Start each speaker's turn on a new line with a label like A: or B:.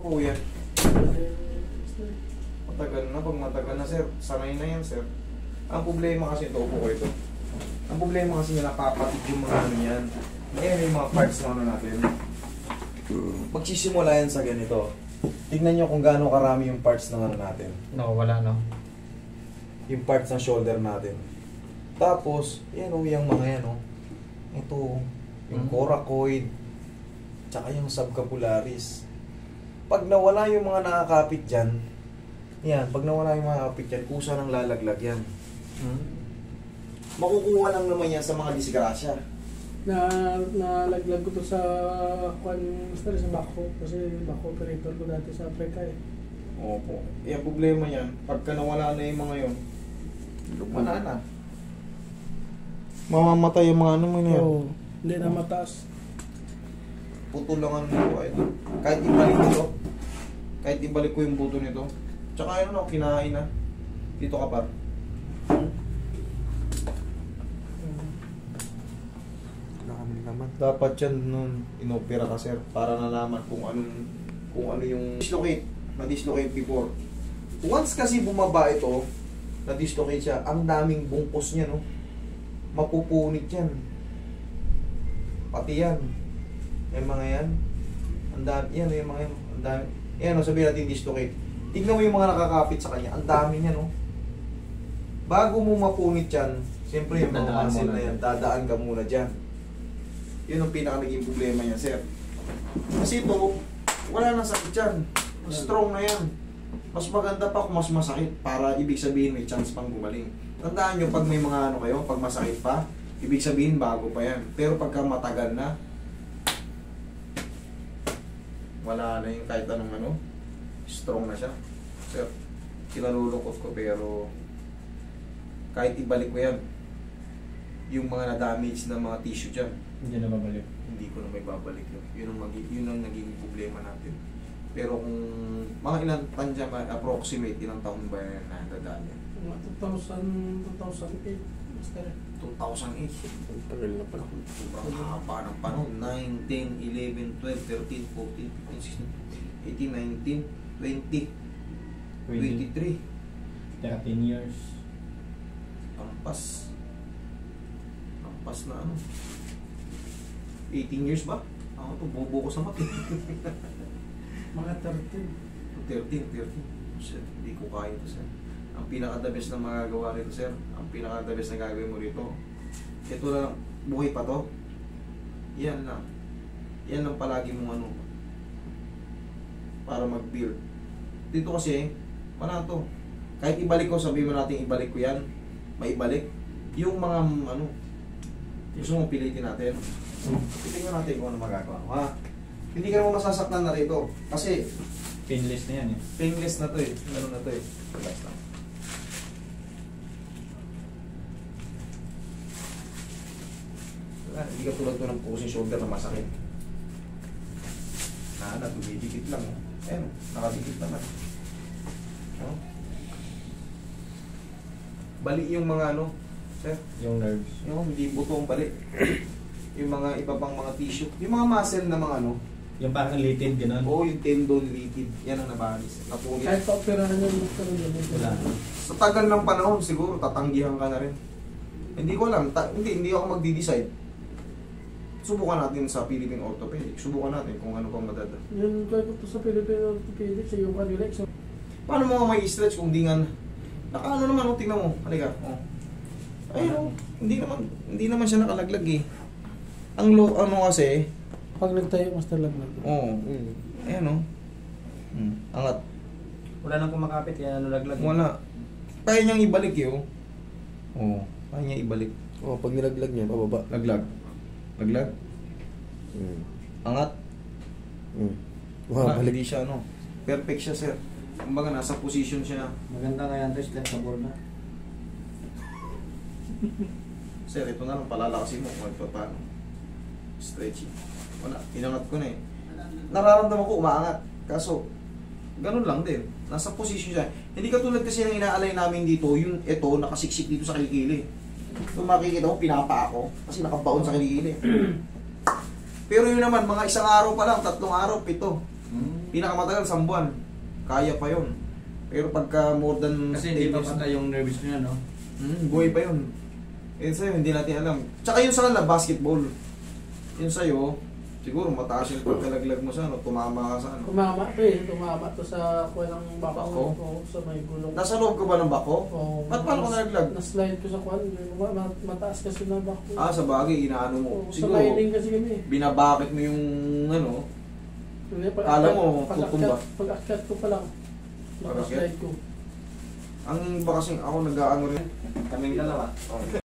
A: Upo yan. Matagal na. Pag matagal na, sir, sanay na yan, sir. Ang problema kasi ito, upo ko ito. Ang problema kasi niya, nakapatid yung mga ano yan. Ayan yung mga parts na ano natin. Magsisimula yan sa ganito. Tignan nyo kung gaano karami yung parts ng ano natin.
B: No, wala no.
A: Yung parts ng shoulder natin. Tapos, yan o, yung mga yan o. Ito, yung coracoid, tsaka yung subcapularis. Pag nawala yung mga nakakapit dyan, yan, pag nawala yung mga nakakapit dyan, kusa ng lalaglag yan. Makukuha lang naman yan sa mga disgrasya.
C: Nalaglag ko to sa master sa Bako kasi Bako operator ko dati sa Africa eh.
A: Opo. Ang problema yan, pagka nawala na yung mga yun, wala na. Mamamatay yung mga ano mo niya.
C: Oo, hindi na mataas.
A: Putulangan mo ito. Kahit ibalik ito, kahit ibalik ko yung buto nito, tsaka yun no, kinain na. Dito ka par. Dapat yan nun inopera ka sir para nalaman kung ano yung na-dislocate before. Once kasi bumaba ito, na-dislocate siya, ang daming bungkos niya no. Mapupunit yan. Pati yan. Yung mga yan. Ang dami yan, yung mga yan. Ang dami. Yan no, sabihin natin dislocate. Tignan mo yung mga nakakapit sa kanya. Ang dami niya no. Bago mo mapunit yan, siyempre yung mga muscle na yan, dadaan ka muna dyan. Yun ang pinaka naging problema niya, sir. Kasi ito, wala nang sakit yan. Strong na yan. Mas maganda pa kung mas masakit para ibig sabihin may chance pang gumaling. Tandaan nyo, pag may mga ano kayo, pag masakit pa, ibig sabihin bago pa yan. Pero pagka matagal na, wala na yung kahit anong ano, strong na siya. Sir, kinalulungkot ko pero kahit ibalik ko yan, yung mga na-damage na mga tissue dyan,
B: Hindi na babalik.
A: hindi ko na may babalik yun. Yun ang naging problema natin. Pero kung mga ilang taon dyan, approximate, ilang taon ba yan na dadaan yan?
C: 2008, master.
A: 2008.
D: Tagal na pala.
A: Sobrang haba ng panahon. 9, 10, 11, 12, 13, 14, 15, 16, 18, 19, 20, 23.
B: 13 years.
A: Ampas na ano. 18 years ba? Ako to, bobo ko sa mati.
C: Mga 13.
A: 13. Shit, hindi ko kaya ito, sir. Ang pinaka-the best na magagawa rito, sir, ang pinaka-the best na gagawin mo rito, ito lang, buhay pa to. Yan lang. Yan lang palagi mong ano, para mag-build. Dito kasi, wala to. Kahit ibalik ko, sabihin mo natin ibalik ko yan, maibalik. Yung mga, ano, gusto mong pilitin natin. Tingnan natin kung ano magagawa. Ha? Hindi ka naman masasaktan na rito. Kasi,
B: Painless na yan eh.
A: painless na to eh. Ano na to eh. Relax lang. Hindi ka tulad to ng pusing shoulder na masakit. Tumidikit lang. Ayan, nakadikit naman. No? Bali yung mga ano, sir?
B: Yung nerves.
A: Yung hindi butong bali. Yung mga iba pang mga tissue. Yung mga muscle na mga ano.
B: Yung parang litid, gano'n?
A: Oo, yung tendon, litid. Yan ang nabalis. Napunit.
C: Kahit pa-operahan yung master yun.
B: Wala.
A: Sa tagal ng panahon, siguro tatanggihan ka na rin. Hindi ko alam. Hindi ako magdi-decide. Subukan natin sa Philippine Orthopedic. Subukan natin kung ano pang madada.
C: Yun ko to sa Philippine Orthopedics, yung Cadillac.
A: Paano mo may stretch kung di nga nakaano naman, oh, tingnan mo. Halika. Oh. Ayun, oh. Hindi naman siya nakalaglag eh. Ang low, ano kasi,
C: Pag nagtayo, master lang lang.
A: oh. Ayan oh. Angat.
B: Wala nang kumakapit, yan ano laglag.
A: Wala. Kaya niyang ibalik yun. Oh. Kaya niya ibalik.
D: Oh, pag nilaglag niya, pababa.
A: Laglag. Laglag. Angat.
D: Wow,
A: Wala,
D: balik.
A: hindi siya ano. Perfect siya, sir. Kumbaga nasa position siya.
B: Maganda kaya ito, flexible na.
A: Sir, ito na lang palalakasin mo kung ito paano. Stretching. Wala, inangat ko na eh. Nararamdaman ko umaangat. Kaso, ganun lang din. Nasa position siya. Hindi katulad kasi ng inaalay namin dito, yung ito, nakasiksik dito sa kilikili. Kung makikita ko, pinapa ako. Kasi nakabaon sa kilikili. Pero yun naman, mga isang araw pa lang, 3 araw, 7. Pinakamatagal, 1 buwan. Kaya pa yun. Pero pagka more than
B: Kasi hindi pa
A: 10 years,
B: patay yung nervous niya, no?
A: buhay pa yun. Eh sa'yo, hindi natin alam. Tsaka yun sa kanila, basketball. Yun sa'yo, siguro mataas yung pagkalaglag mo sa ano, tumama ka sa ano.
C: Tumama to eh. Tumama to sa kuha ng bako.
A: Bako?
C: Oo, sa may gulong.
A: Nasa loob ka ba ng bako?
C: Oo.
A: Ba't paano ka nalaglag?
C: Na-slide ko sa kuha. Mataas kasi na bako.
A: Ah, sa bagay, inaano mo.
C: Oo, sa
A: Siguro,
C: lining kasi kami eh.
A: binabakit mo yung ano,
C: Hindi,
A: Kala mo, tutumba.
C: Pag-akyat ko pa lang.
A: Pag-akyat?
C: Na-slide ko.
A: ang iba kasing ako nag-aano rin.
B: Kaming dalawa.
A: Okay.